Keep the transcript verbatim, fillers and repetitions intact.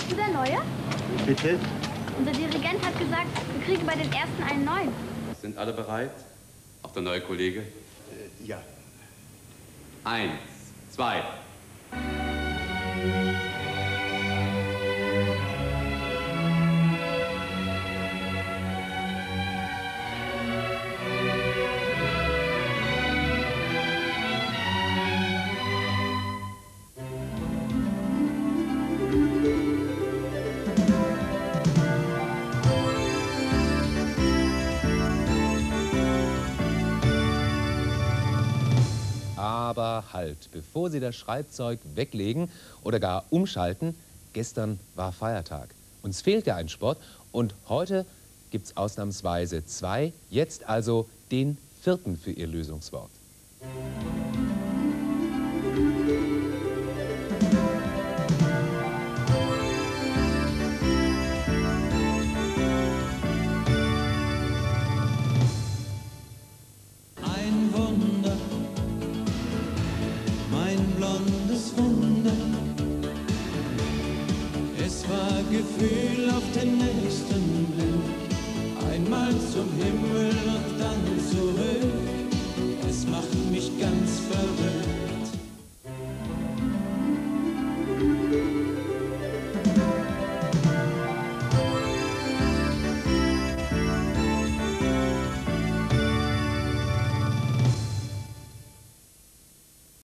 du der Neue? Bitte? Unser Dirigent hat gesagt, wir kriegen bei den ersten einen neuen. Sind alle bereit? Auch der neue Kollege? Äh, ja. Eins, zwei. Aber halt, bevor Sie das Schreibzeug weglegen oder gar umschalten, gestern war Feiertag. Uns fehlt ja ein Sport und heute gibt es ausnahmsweise zwei, jetzt also den vierten für Ihr Lösungswort. Ein Wunder, mein blondes Wunder. Es war Gefühl auf den nächsten Blick, einmal zum Himmel und dann zurück.